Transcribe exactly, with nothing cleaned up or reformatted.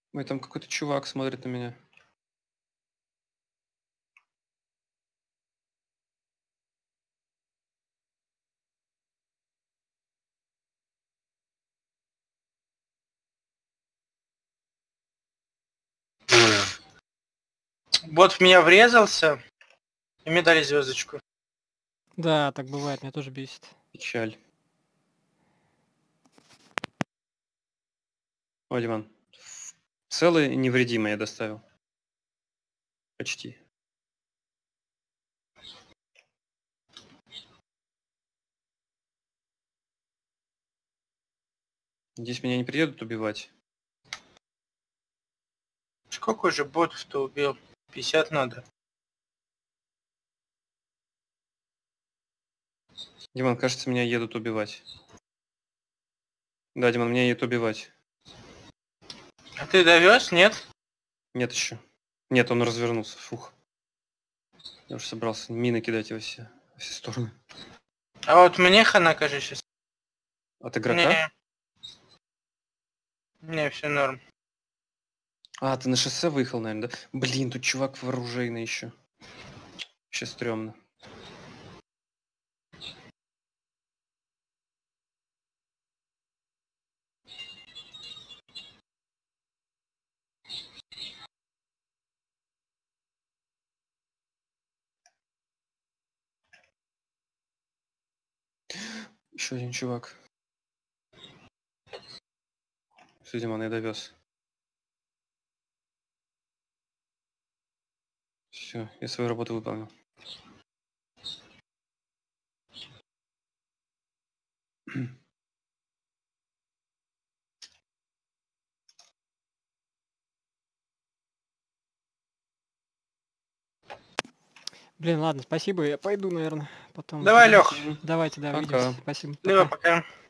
Ой, там какой-то чувак смотрит на меня. Бот в меня врезался, и мне дали звездочку. Да, так бывает, меня тоже бесит. Печаль. О, Диман. Целый и невредимый я доставил. Почти. Здесь меня не приедут убивать. Сколько же ботов-то убил? пятьдесят надо. Диман, кажется, меня едут убивать. Да, Диман, меня едут убивать. А ты довез, нет? Нет еще. Нет, он развернулся. Фух. Я уже собрался мины кидать во все, во все стороны. А вот мне хана, кажется, сейчас. От игрока? Не, не, все норм. А, ты на шоссе выехал, наверное, да? Блин, тут чувак вооружейный еще. Вообще стрёмно. Еще один чувак. Все, Диман, я довез. Все, я свою работу выполнил. Блин, ладно, спасибо, я пойду, наверное, потом. Давай, Лех. Давайте, да, Пока. увидимся. Спасибо. Лева, Пока. пока.